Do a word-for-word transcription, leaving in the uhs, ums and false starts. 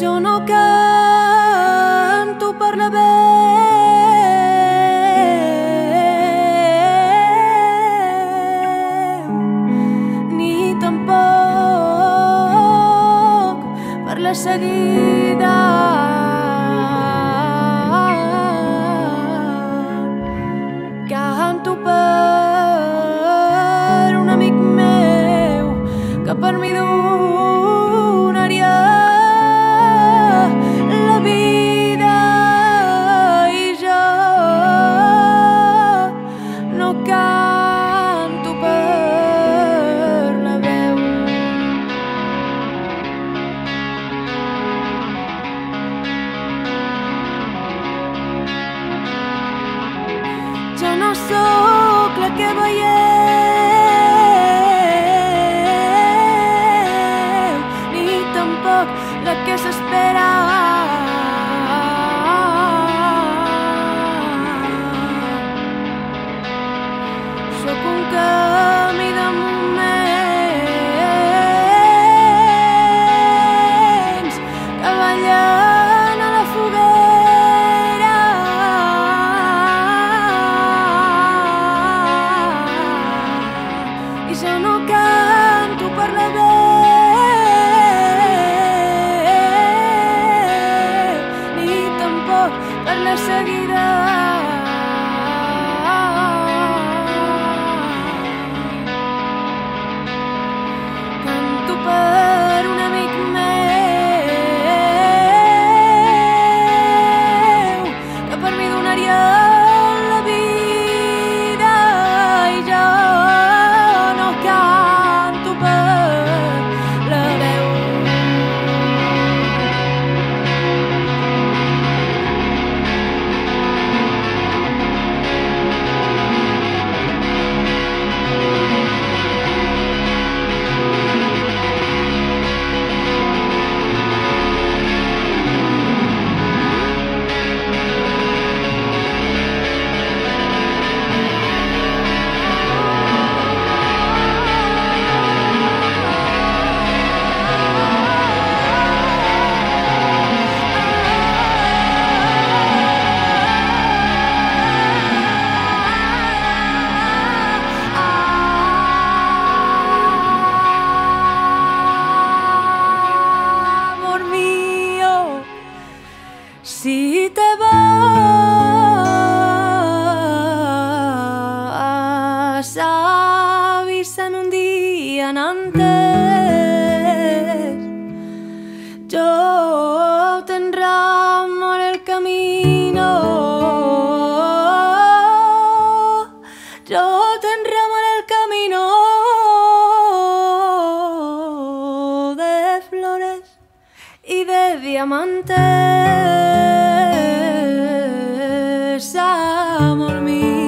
Jo no canto per la veu, ni tampoc per la seguida. Canto per un amic meu que per mi donaria la vida, i jo no canto per la veu. Jo no sóc la que veieu, ni tampoc la que s'espera. Sóc un camí de moments que ballen a la foguera. I jo no canto per la veu, ni tampoc per la seguida. Canto per un amic meu que per mi donaria la vida, i jo no canto per la veu. Si te vas, avisan un día antes. Yo tendré amor el camino, yo tendré amor el camino de flores y de diamantes, amor mío.